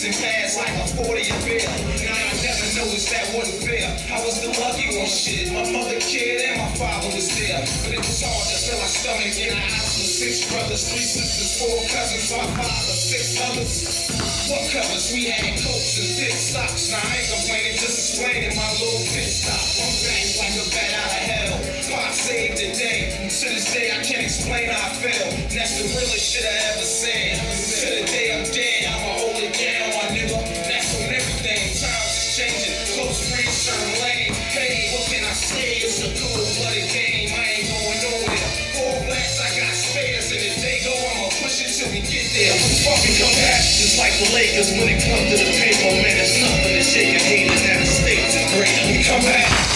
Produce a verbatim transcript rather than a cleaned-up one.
and pass like a forty a bill. Now I never noticed that wasn't fair. I was the lucky one, shit. My mother cared and my father was there. But it was hard to fill our stomach in a house with six brothers, three sisters, four cousins, my father, six others. What colors? We had coats and thick socks. Now I ain't complaining, just explaining my little pit stop. I'm back like a bat out of hell. Pop saved the day. To this day I can't explain how I feel. That's the realest shit I ever said. To the day I'm dead, I'ma hold it down, my nigga. That's on everything. Times is changing. Close friends turn lame. Hey, what can I say? It's a cold-blooded game. I ain't going nowhere. Four blacks, I got spares. And if they go, I'ma push it till we get there. We fucking come back. Just like the Lakers when it comes to the paper, man, it's nothing to shake a hater. That the states are greater. We come back.